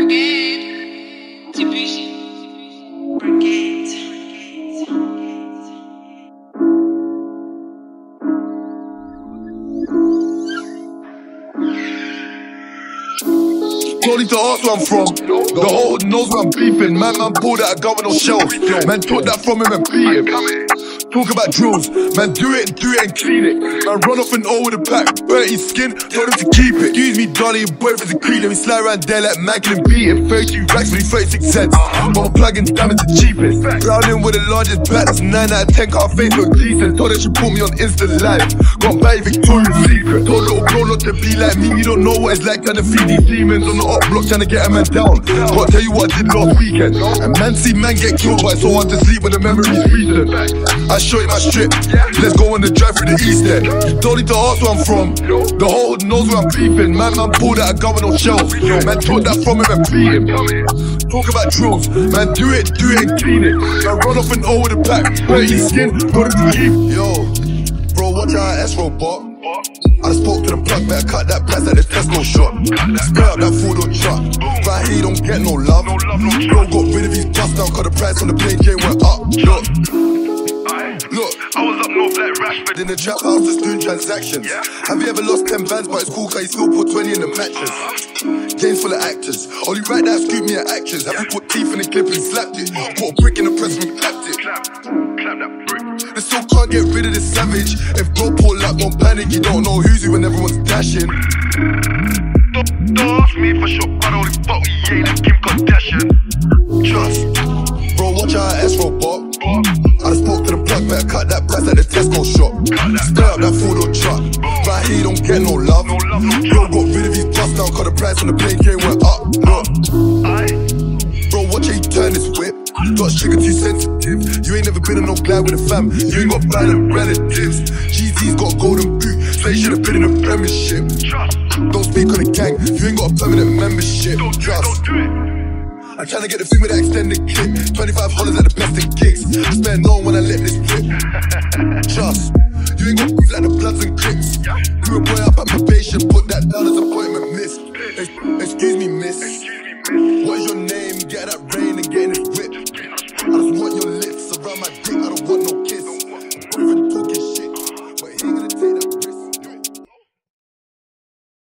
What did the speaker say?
Brigade. Tibushi. Brigade. Don't need to ask where I'm from. The whole knows where I'm beefing. Man pulled out a gun with no shells. Man took that from him and beat him. Talk about drills. Man do it and clean it. Man run off and over the pack. Burnt his skin, told him to keep it. Excuse me, Donnie, your boyfriend's a creep. Let me slide around there like man can beat him. 32 racks for 36 cents. But plug and damage the cheapest. Drowning with the largest bat. That's 9 out of 10. Car face look decent. Told her she put me on Insta Live. Got by Victoria's Secret. Told little bro not to be like me. You don't know what it's like trying to feed these demons on the up block trying to get a man down. Gotta tell you what I did last weekend. And man see man get killed, but it's so hard to sleep when the memory's recent. I show you my strip. Let's go on the drive through the east end. You don't need to ask where I'm from. The whole knows where I'm beefing. Man pulled out a gun with no shells. Man took that from him and beat him. Talk about drills. Man do it and clean it. Man run off and over the pack. Burnt his skin, got him to keep. Yo, bro, watch out S-Robot. I spoke to the plug, better cut that price like the Tesco shot. Spray up that food on truck. Right here, he don't get no love. Bro got rid of his bust down, cause the price on the plane chain went up. Look, I was up north like Rashford in the trap house just doing transactions. Have you ever lost 10 bands, but it's cool cause you still put 20 in the mattress? Games full of actors. Only right now scoop me at actors. Have you put teeth in the clip and slapped it? Put a brick in the press and clapped it. Clap that brick. They still can't get rid of this savage. If bro pull up, don't panic. You don't know who's who when everyone's dashing. Don't ask me for shot, but only fuck we ain't like Kim Kardashian. Trust. Bro, watch out S-Robot. I spoke to the plug, better cut that price like the Tesco shop. Spray up that food on truck. Right here, he don't get no love. Bro got rid of his bust down, cause the price on the plane chain went up. Look. Bro, watch how he turn his whip. Got sugar too sensitive. You ain't never been in no glad with a fam. You ain't got violent relatives. GZ's got a golden boot, so you should've been in a premiership. Don't speak on the gang, you ain't got a permanent membership. Trust. I'm tryna get the thing with that extended clip. 25 hollers at the best of gigs. I spend long when I let this rip. Trust. You ain't got beef like the Bloods and Crips. Grew a boy up at probation, put that down as appointment missed. Excuse me, miss. What is your name? Get that ring.